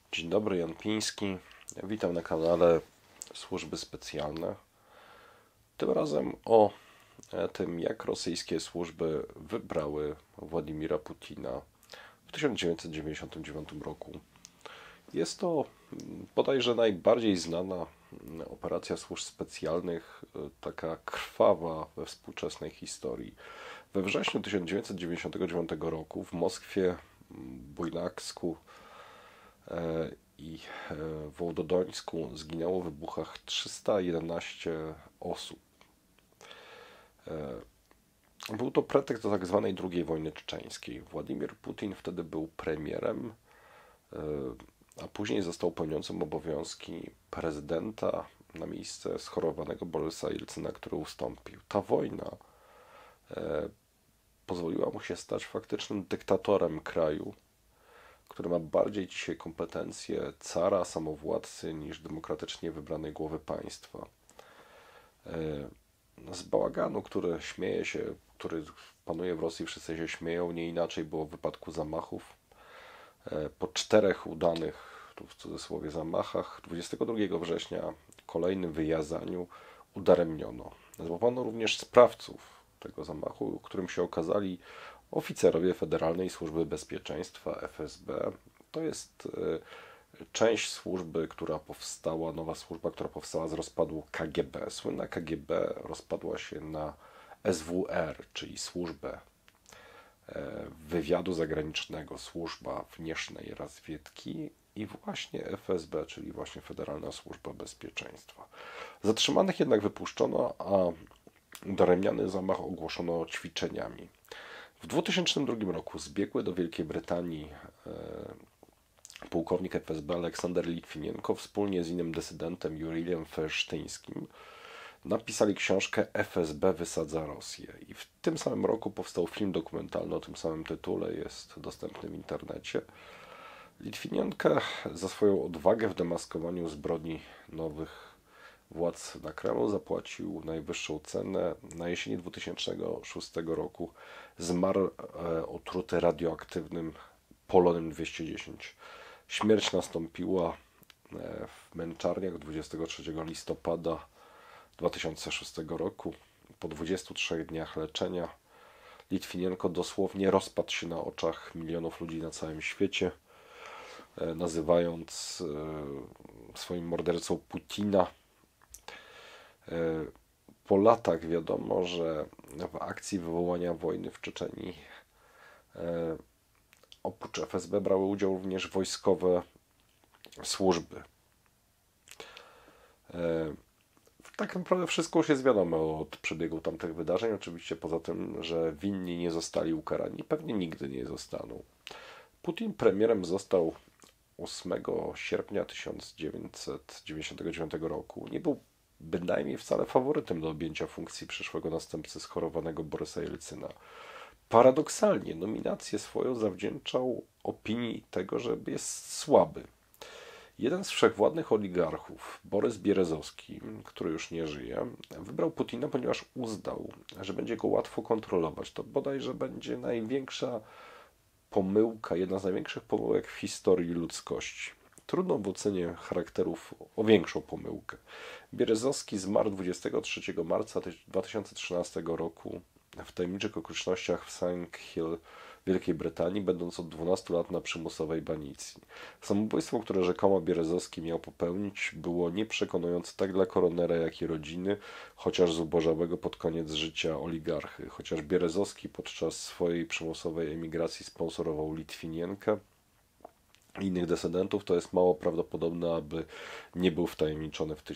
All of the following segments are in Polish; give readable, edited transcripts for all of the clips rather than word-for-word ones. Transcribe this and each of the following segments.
Dzień dobry, Jan Piński. Witam na kanale Służby Specjalne. Tym razem o tym, jak rosyjskie służby wybrały Władimira Putina w 1999 roku. Jest to bodajże najbardziej znana operacja służb specjalnych, taka krwawa we współczesnej historii. We wrześniu 1999 roku w Moskwie, Bujnaksku i Wołododońsku zginęło w wybuchach 311 osób. Był to pretekst do tak zwanej II wojny czeczeńskiej. Władimir Putin wtedy był premierem, a później został pełniącym obowiązki prezydenta na miejsce schorowanego Borysa Jelcyna, który ustąpił. Ta wojna pozwoliła mu się stać faktycznym dyktatorem kraju, który ma bardziej dzisiaj kompetencje cara, samowładcy niż demokratycznie wybranej głowy państwa. Z bałaganu, który panuje w Rosji, wszyscy się śmieją, nie inaczej było w wypadku zamachów. Po 4 udanych, tu w cudzysłowie, zamachach 22 września, kolejnym wyjazaniu, udaremniono. Złapano również sprawców tego zamachu, którym się okazali oficerowie Federalnej Służby Bezpieczeństwa FSB. To jest część służby, która powstała, nowa służba, która powstała z rozpadu KGB. Słynna KGB rozpadła się na SWR, czyli służbę wywiadu zagranicznego, służba wnieśnej rozwiedki i właśnie FSB, czyli właśnie Federalna Służba Bezpieczeństwa. Zatrzymanych jednak wypuszczono, a udaremniany zamach ogłoszono ćwiczeniami. W 2002 roku zbiegły do Wielkiej Brytanii pułkownik FSB Aleksander Litwinienko wspólnie z innym dysydentem Jurilem Fersztyńskim napisali książkę FSB wysadza Rosję. I w tym samym roku powstał film dokumentalny o tym samym tytule, jest dostępny w internecie. Litwinienko za swoją odwagę w demaskowaniu zbrodni nowych władz na Kremlu zapłacił najwyższą cenę. Na jesieni 2006 roku zmarł otruty radioaktywnym polonem 210. Śmierć nastąpiła w męczarniach 23 listopada 2006 roku. Po 23 dniach leczenia Litwinienko dosłownie rozpadł się na oczach milionów ludzi na całym świecie, nazywając swoim mordercą Putina. Po latach wiadomo, że w akcji wywołania wojny w Czeczenii oprócz FSB brały udział również wojskowe służby. Tak naprawdę wszystko już jest wiadome od przebiegu tamtych wydarzeń, oczywiście poza tym, że winni nie zostali ukarani, pewnie nigdy nie zostaną. Putin premierem został 8 sierpnia 1999 roku. Nie był bynajmniej wcale faworytem do objęcia funkcji przyszłego następcy schorowanego Borysa Jelcyna. Paradoksalnie nominację swoją zawdzięczał opinii tego, że jest słaby. Jeden z wszechwładnych oligarchów, Borys Bierezowski, który już nie żyje, wybrał Putina, ponieważ uznał, że będzie go łatwo kontrolować. To bodajże będzie największa pomyłka, jedna z największych pomyłek w historii ludzkości. Trudno w ocenie charakterów o większą pomyłkę. Bierezowski zmarł 23 marca 2013 roku w tajemniczych okolicznościach w St. Hill w Wielkiej Brytanii, będąc od 12 lat na przymusowej banicji. Samobójstwo, które rzekomo Bierezowski miał popełnić, było nieprzekonujące tak dla koronera, jak i rodziny, chociaż zubożałego pod koniec życia oligarchy. Chociaż Bierezowski podczas swojej przymusowej emigracji sponsorował Litwinienkę i innych desydentów, to jest mało prawdopodobne, aby nie był wtajemniczony w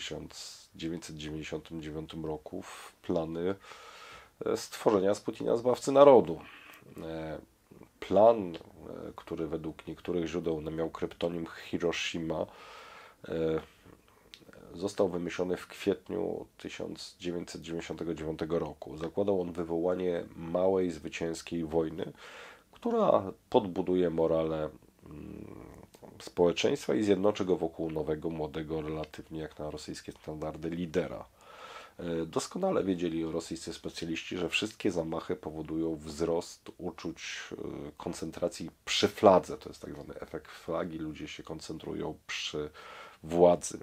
1999 roku w plany stworzenia z Putina zbawcy narodu. Plan, który według niektórych źródeł miał kryptonim Hiroshima, został wymyślony w kwietniu 1999 roku. Zakładał on wywołanie małej, zwycięskiej wojny, która podbuduje morale społeczeństwa i zjednoczy go wokół nowego, młodego, relatywnie jak na rosyjskie standardy, lidera. Doskonale wiedzieli rosyjscy specjaliści, że wszystkie zamachy powodują wzrost uczuć koncentracji przy fladze. To jest tak zwany efekt flagi. Ludzie się koncentrują przy władzy.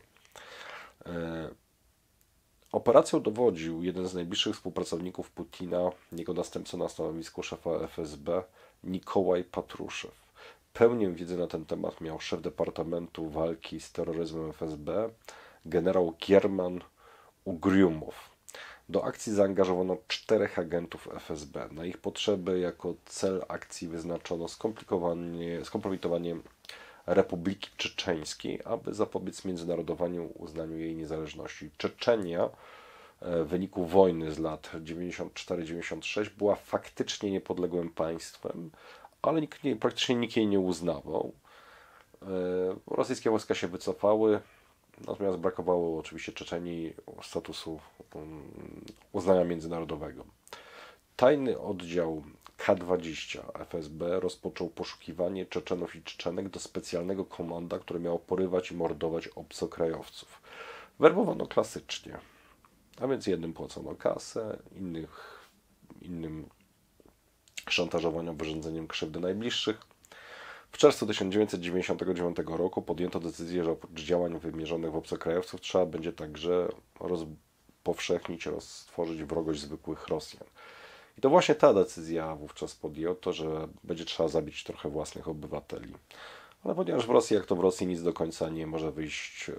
Operacją dowodził jeden z najbliższych współpracowników Putina, jego następca na stanowisku szefa FSB, Nikołaj Patruszew. Pełnię wiedzy na ten temat miał szef Departamentu Walki z Terroryzmem FSB, generał Gierman Ugriumow. Do akcji zaangażowano 4 agentów FSB. Na ich potrzeby jako cel akcji wyznaczono skompromitowanie Republiki Czeczeńskiej, aby zapobiec międzynarodowemu uznaniu jej niezależności. Czeczenia w wyniku wojny z lat 94-96 była faktycznie niepodległym państwem, ale praktycznie nikt jej nie uznawał. Rosyjskie wojska się wycofały, natomiast brakowało oczywiście Czeczenii statusu uznania międzynarodowego. Tajny oddział K-20 FSB rozpoczął poszukiwanie Czeczenów i Czeczenek do specjalnego komanda, które miało porywać i mordować obcokrajowców. Werbowano klasycznie, a więc jednym płacono kasę, innym szantażowano wyrządzeniem krzywdy najbliższych. W czerwcu 1999 roku podjęto decyzję, że oprócz działań wymierzonych w obcokrajowców trzeba będzie także roztworzyć wrogość zwykłych Rosjan. I to właśnie ta decyzja wówczas podjęto, że będzie trzeba zabić trochę własnych obywateli. Ale ponieważ w Rosji, jak to w Rosji, nic do końca nie może wyjść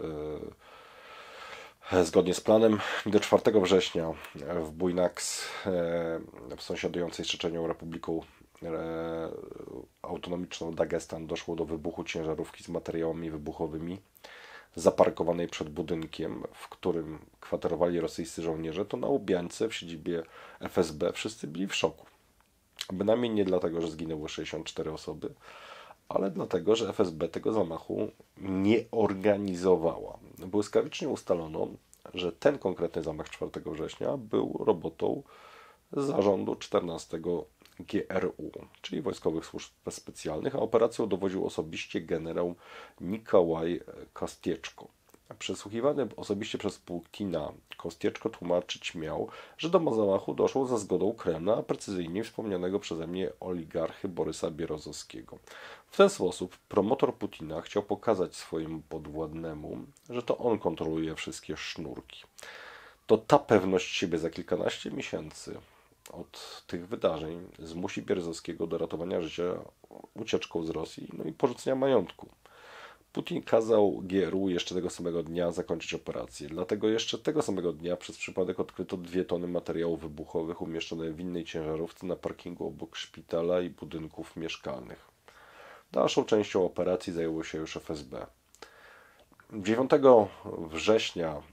zgodnie z planem, do 4 września w Bujnaks, w sąsiadującej z Czeczenią Republiką Autonomiczną Dagestan, doszło do wybuchu ciężarówki z materiałami wybuchowymi zaparkowanej przed budynkiem, w którym kwaterowali rosyjscy żołnierze. To na Łubiańce w siedzibie FSB wszyscy byli w szoku. Bynajmniej nie dlatego, że zginęły 64 osoby, ale dlatego, że FSB tego zamachu nie organizowała. Błyskawicznie ustalono, że ten konkretny zamach 4 września był robotą zarządu 14 GRU, czyli Wojskowych Służb Specjalnych, a operacją dowodził osobiście generał Nikołaj Kostieczko. Przesłuchiwany osobiście przez Putina, Kostieczko tłumaczyć miał, że do zamachu doszło za zgodą Kremla, a precyzyjnie wspomnianego przeze mnie oligarchy Borysa Bierozowskiego. W ten sposób promotor Putina chciał pokazać swojemu podwładnemu, że to on kontroluje wszystkie sznurki. To ta pewność siebie za kilkanaście miesięcy od tych wydarzeń zmusi Bierozowskiego do ratowania życia ucieczką z Rosji, no i porzucenia majątku. Putin kazał GRU jeszcze tego samego dnia zakończyć operację. Dlatego jeszcze tego samego dnia przez przypadek odkryto 2 tony materiałów wybuchowych umieszczone w innej ciężarówce na parkingu obok szpitala i budynków mieszkalnych. Dalszą częścią operacji zajęło się już FSB. 9 września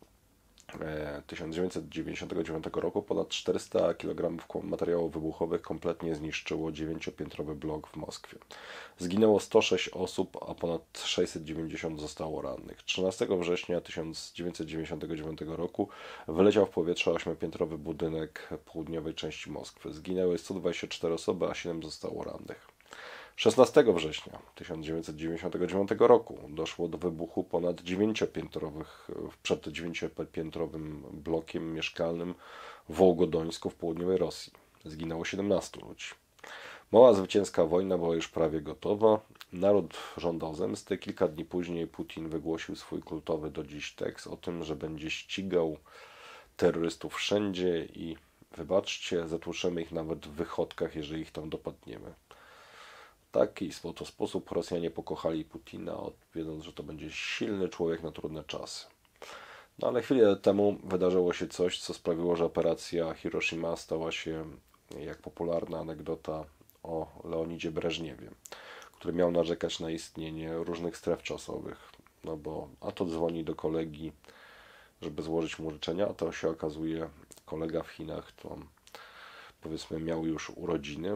1999 roku ponad 400 kg materiałów wybuchowych kompletnie zniszczyło 9-piętrowy blok w Moskwie. Zginęło 106 osób, a ponad 690 zostało rannych. 13 września 1999 roku wyleciał w powietrze 8-piętrowy budynek południowej części Moskwy. Zginęły 124 osoby, a 7 zostało rannych. 16 września 1999 roku doszło do wybuchu ponad 9-piętrowych, przed 9-piętrowym blokiem mieszkalnym w Wołgodońsku w południowej Rosji. Zginęło 17 ludzi. Mała zwycięska wojna była już prawie gotowa. Naród żądał zemsty. Kilka dni później Putin wygłosił swój kultowy do dziś tekst o tym, że będzie ścigał terrorystów wszędzie i wybaczcie, zatłuczymy ich nawet w wychodkach, jeżeli ich tam dopadniemy. W taki oto sposób Rosjanie pokochali Putina, wiedząc, że to będzie silny człowiek na trudne czasy. No ale chwilę temu wydarzyło się coś, co sprawiło, że operacja Hiroshima stała się, jak popularna anegdota o Leonidzie Breżniewie, który miał narzekać na istnienie różnych stref czasowych. No bo a to dzwoni do kolegi, żeby złożyć mu życzenia, a to się okazuje, kolega w Chinach to powiedzmy miał już urodziny,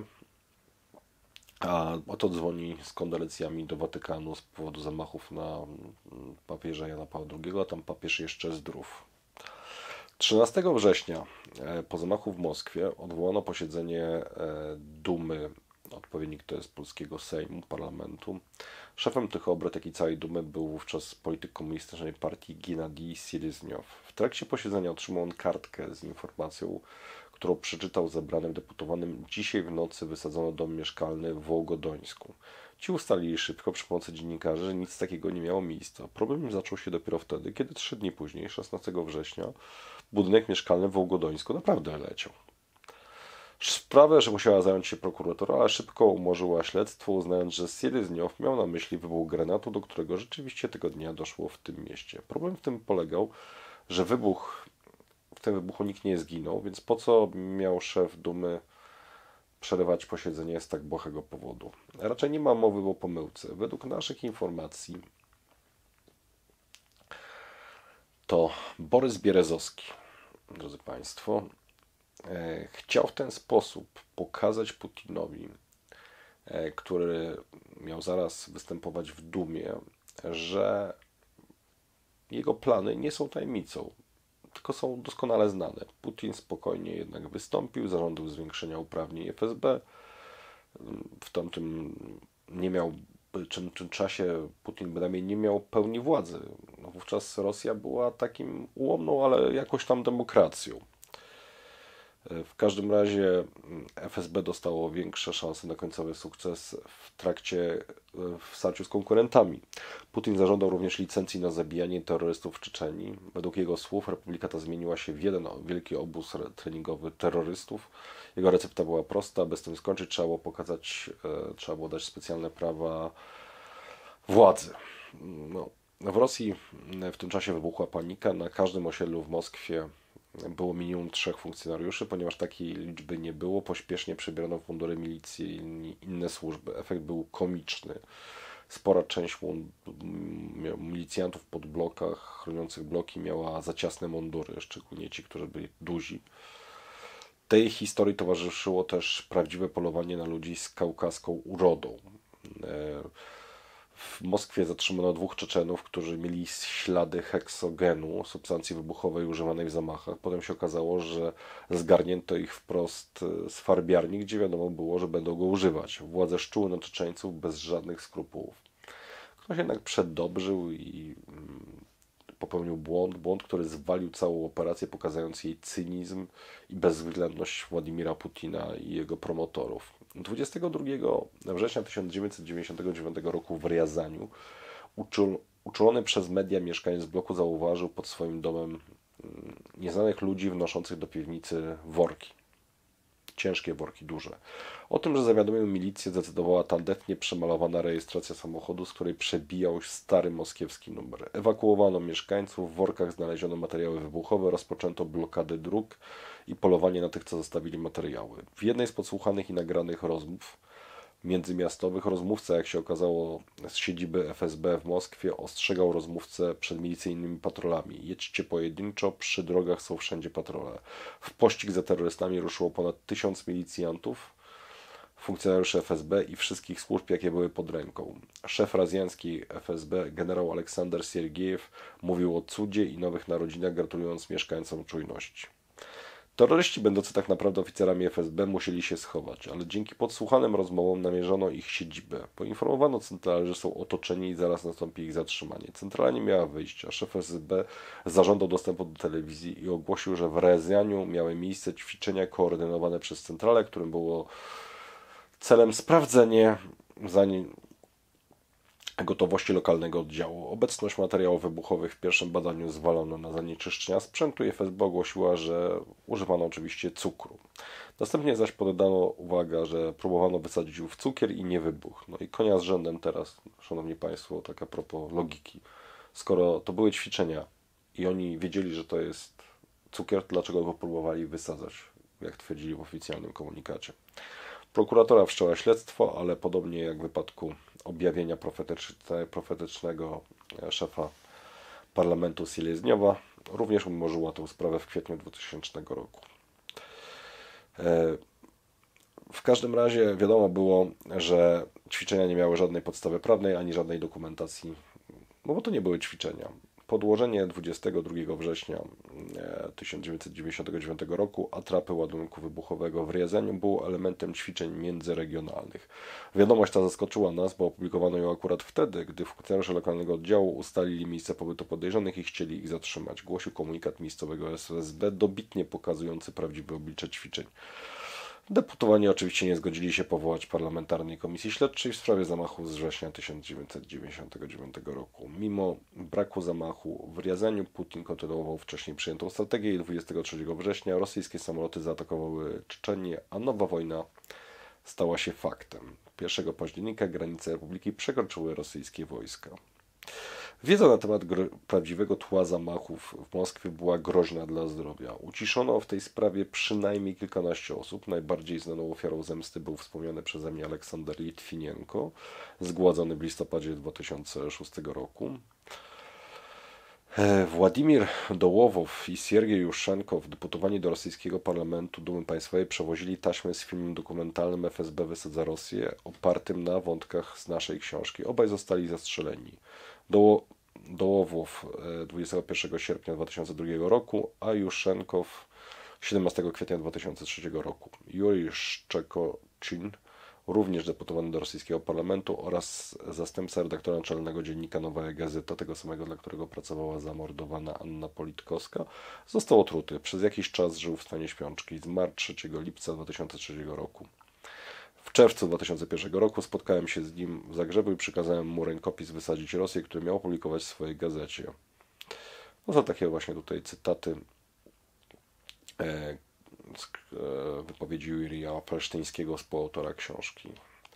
a oto dzwoni z kondolencjami do Watykanu z powodu zamachów na papieża Jana Pawła II, a tam papież jeszcze zdrów. 13 września po zamachu w Moskwie odwołano posiedzenie Dumy odpowiednik to jest polskiego Sejmu, parlamentu. Szefem tych obrad, jak i całej Dumy był wówczas polityk komunistycznej partii Gennadij Sierezniow. W trakcie posiedzenia otrzymał on kartkę z informacją, którą przeczytał zebranym deputowanym: dzisiaj w nocy wysadzono dom mieszkalny w Wołogodońsku. Ci ustalili szybko przy pomocy dziennikarzy, że nic takiego nie miało miejsca. Problem zaczął się dopiero wtedy, kiedy 3 dni później, 16 września, budynek mieszkalny w Wołogodońsku naprawdę leciał. Sprawę, że musiała zająć się prokuratura, ale szybko umorzyła śledztwo, uznając, że Sierezniow miał na myśli wybuch granatu, do którego rzeczywiście tego dnia doszło w tym mieście. Problem w tym polegał, że w tym wybuchu nikt nie zginął, więc po co miał szef Dumy przerywać posiedzenie z tak błahego powodu? Raczej nie ma mowy o pomyłce. Według naszych informacji to Borys Bierezowski, drodzy Państwo, chciał w ten sposób pokazać Putinowi, który miał zaraz występować w Dumie, że jego plany nie są tajemnicą, tylko są doskonale znane. Putin spokojnie jednak wystąpił, zażądał zwiększenia uprawnień FSB. W tamtym nie miał, czym czasie Putin bynajmniej nie miał pełni władzy. No, wówczas Rosja była takim ułomną, ale jakoś tam demokracją. W każdym razie FSB dostało większe szanse na końcowy sukces w starciu z konkurentami. Putin zażądał również licencji na zabijanie terrorystów w Czeczenii. Według jego słów republika ta zmieniła się w jeden wielki obóz treningowy terrorystów. Jego recepta była prosta: aby z tym skończyć, trzeba było dać specjalne prawa władzy. No, w Rosji w tym czasie wybuchła panika. Na każdym osiedlu w Moskwie było minimum 3 funkcjonariuszy. Ponieważ takiej liczby nie było, pośpiesznie przebierano w mundury milicji i inne służby. Efekt był komiczny. Spora część milicjantów pod blokach, chroniących bloki, miała za ciasne mundury, szczególnie ci, którzy byli duzi. Tej historii towarzyszyło też prawdziwe polowanie na ludzi z kaukaską urodą. W Moskwie zatrzymano 2 Czeczenów, którzy mieli ślady heksogenu, substancji wybuchowej używanej w zamachach. Potem się okazało, że zgarnięto ich wprost z farbiarni, gdzie wiadomo było, że będą go używać. Władze szczuły na Czeczeńców bez żadnych skrupułów. Ktoś jednak przedobrzył i popełnił błąd, który zwalił całą operację, pokazując jej cynizm i bezwzględność Władimira Putina i jego promotorów. 22 września 1999 roku w Riazaniu uczulony przez media mieszkaniec bloku zauważył pod swoim domem nieznanych ludzi wnoszących do piwnicy worki. Ciężkie worki, duże. O tym, że zawiadomił milicję, zdecydowała tandetnie przemalowana rejestracja samochodu, z której przebijał stary moskiewski numer. Ewakuowano mieszkańców, w workach znaleziono materiały wybuchowe, rozpoczęto blokadę dróg i polowanie na tych, co zostawili materiały. W jednej z podsłuchanych i nagranych rozmów międzymiastowych rozmówca, jak się okazało, z siedziby FSB w Moskwie ostrzegał rozmówcę przed milicyjnymi patrolami: jedźcie pojedynczo, przy drogach są wszędzie patrole. W pościg za terrorystami ruszyło ponad 1000 milicjantów, funkcjonariuszy FSB i wszystkich służb, jakie były pod ręką. Szef razjańskiej FSB, generał Aleksander Siergiejew, mówił o cudzie i nowych narodzinach, gratulując mieszkańcom czujności. Terroryści, będący tak naprawdę oficerami FSB, musieli się schować, ale dzięki podsłuchanym rozmowom namierzono ich siedzibę. Poinformowano centralę, że są otoczeni i zaraz nastąpi ich zatrzymanie. Centrala nie miała wyjścia. Szef FSB zażądał dostępu do telewizji i ogłosił, że w Rezaniu miały miejsce ćwiczenia koordynowane przez centralę, którym było celem sprawdzenie gotowości lokalnego oddziału. Obecność materiałów wybuchowych w pierwszym badaniu zwalono na zanieczyszczenia sprzętu i FSB ogłosiła, że używano oczywiście cukru. Następnie zaś podano uwagę, że próbowano wysadzić ów cukier i nie wybuchł. No i konia z rzędem teraz, szanowni Państwo, tak a propos logiki. Skoro to były ćwiczenia i oni wiedzieli, że to jest cukier, to dlaczego go próbowali wysadzać, jak twierdzili w oficjalnym komunikacie? Prokuratura wszczęła śledztwo, ale podobnie jak w wypadku objawienia profetycznego szefa parlamentu Sielezniowa, również umorzyła tę sprawę w kwietniu 2000 roku. W każdym razie wiadomo było, że ćwiczenia nie miały żadnej podstawy prawnej ani żadnej dokumentacji, no bo to nie były ćwiczenia. Podłożenie 22 września 1999 roku atrapy ładunku wybuchowego w Riazaniu było elementem ćwiczeń międzyregionalnych. Wiadomość ta zaskoczyła nas, bo opublikowano ją akurat wtedy, gdy funkcjonariusze lokalnego oddziału ustalili miejsce pobytu podejrzanych i chcieli ich zatrzymać, głosił komunikat miejscowego SSB, dobitnie pokazujący prawdziwe oblicze ćwiczeń. Deputowani oczywiście nie zgodzili się powołać parlamentarnej komisji śledczej w sprawie zamachu z września 1999 roku. Mimo braku zamachu w Riazaniu Putin kontynuował wcześniej przyjętą strategię i 23 września rosyjskie samoloty zaatakowały Czeczenię, a nowa wojna stała się faktem. 1 października granice Republiki przekroczyły rosyjskie wojska. Wiedza na temat prawdziwego tła zamachów w Moskwie była groźna dla zdrowia. Uciszono w tej sprawie przynajmniej kilkanaście osób. Najbardziej znaną ofiarą zemsty był wspomniany przeze mnie Aleksander Litwinienko, zgładzony w listopadzie 2006 roku. Władimir Dołowow i Siergiej Juszczenkow, deputowani do rosyjskiego parlamentu Dumy Państwowej, przewozili taśmy z filmem dokumentalnym FSB wysadza Rosję, opartym na wątkach z naszej książki. Obaj zostali zastrzeleni. Dołowow 21 sierpnia 2002 roku, a Juszczenkow 17 kwietnia 2003 roku. Jurij Szczekoczyn, również deputowany do rosyjskiego parlamentu oraz zastępca redaktora naczelnego dziennika Nowa Gazeta, tego samego, dla którego pracowała zamordowana Anna Politkowska, został otruty. Przez jakiś czas żył w stanie śpiączki. Zmarł 3 lipca 2003 roku. W czerwcu 2001 roku spotkałem się z nim w Zagrzebiu i przykazałem mu rękopis wysadzić Rosję, który miał opublikować w swojej gazecie. No to takie właśnie tutaj cytaty z wypowiedzi Jurija Felsztyńskiego, współautora książki.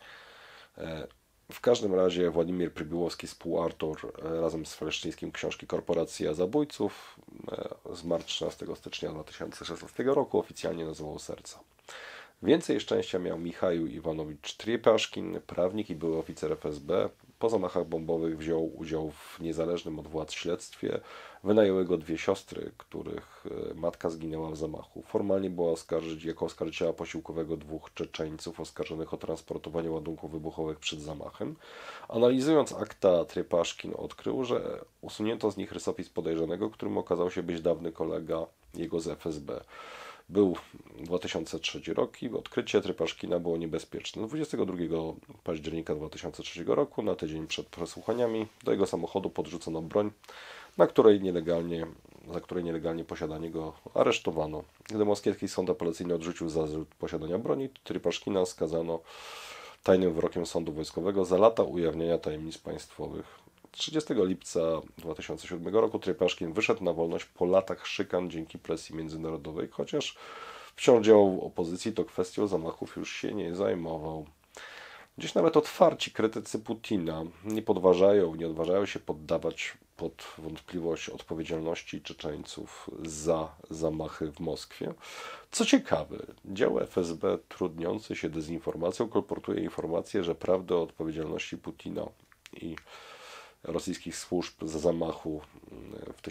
W każdym razie Władimir Prybiłowski, współautor razem z Felsztyńskim książki Korporacja Zabójców, zmarł 13 stycznia 2016 roku, oficjalnie nazywał Serca. Więcej szczęścia miał Michał Iwanowicz Triepaszkin, prawnik i były oficer FSB. Po zamachach bombowych wziął udział w niezależnym od władz śledztwie. Wynajęły go 2 siostry, których matka zginęła w zamachu. Formalnie była oskarżyć jako oskarżyciela posiłkowego 2 Czeczeńców oskarżonych o transportowanie ładunków wybuchowych przed zamachem. Analizując akta, Triepaszkin odkrył, że usunięto z nich rysopis podejrzanego, którym okazał się być dawny kolega jego z FSB. Był 2003 rok i odkrycie Triepaszkina było niebezpieczne. 22 października 2003 roku, na tydzień przed przesłuchaniami, do jego samochodu podrzucono broń, za której nielegalnie posiadanie go aresztowano. Gdy moskiewski sąd apelacyjny odrzucił zarzut posiadania broni, Triepaszkina skazano tajnym wyrokiem sądu wojskowego za lata ujawniania tajemnic państwowych. 30 lipca 2007 roku Triepaszkin wyszedł na wolność po latach szykan dzięki presji międzynarodowej, chociaż wciąż działał w opozycji, to kwestią zamachów już się nie zajmował. Dziś nawet otwarci krytycy Putina nie odważają się poddawać pod wątpliwość odpowiedzialności Czeczeńców za zamachy w Moskwie. Co ciekawe, dział FSB trudniący się dezinformacją kolportuje informację, że prawdę o odpowiedzialności Putina i rosyjskich służb za zamachu w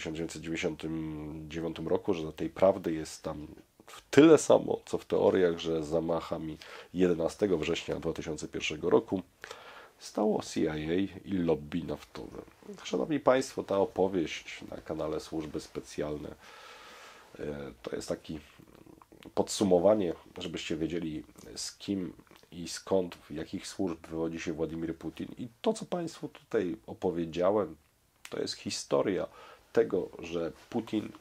1999 roku, że tej prawdy jest tam tyle samo, co w teoriach, że zamachami 11 września 2001 roku stało CIA i lobby naftowe. Szanowni Państwo, ta opowieść na kanale Służby Specjalne to jest takie podsumowanie, żebyście wiedzieli, z kim i skąd, w jakich służb wywodzi się Władimir Putin. I to, co Państwu tutaj opowiedziałem, to jest historia tego, że Putin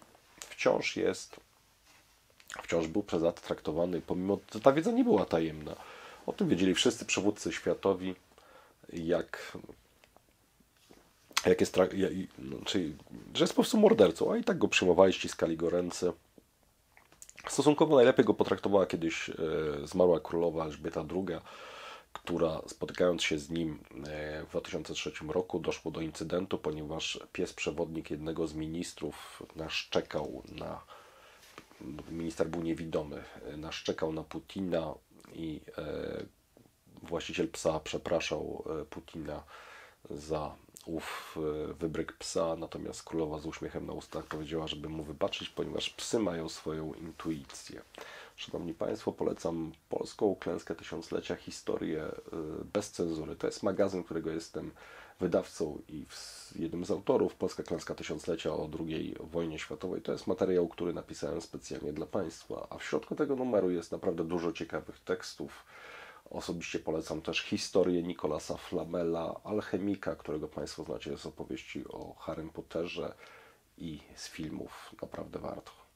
wciąż był przez lata traktowany, pomimo że ta wiedza nie była tajemna. O tym wiedzieli wszyscy przywódcy światowi, że jest po prostu mordercą, a i tak go przyjmowali, ściskali go ręce. Stosunkowo najlepiej go potraktowała kiedyś zmarła królowa Elżbieta II, która spotykając się z nim w 2003 roku doszło do incydentu, ponieważ pies przewodnik jednego z ministrów minister był niewidomy, naszczekał na Putina i właściciel psa przepraszał Putina za ów wybryk psa, natomiast królowa z uśmiechem na ustach powiedziała, żeby mu wybaczyć, ponieważ psy mają swoją intuicję. Szanowni Państwo, polecam Polską Klęskę Tysiąclecia, historię bez cenzury. To jest magazyn, którego jestem wydawcą i jednym z autorów. Polska Klęska Tysiąclecia o II wojnie światowej. To jest materiał, który napisałem specjalnie dla Państwa, a w środku tego numeru jest naprawdę dużo ciekawych tekstów. Osobiście polecam też historię Nicolasa Flamela, alchemika, którego Państwo znacie z opowieści o Harrym Potterze i z filmów. Naprawdę warto.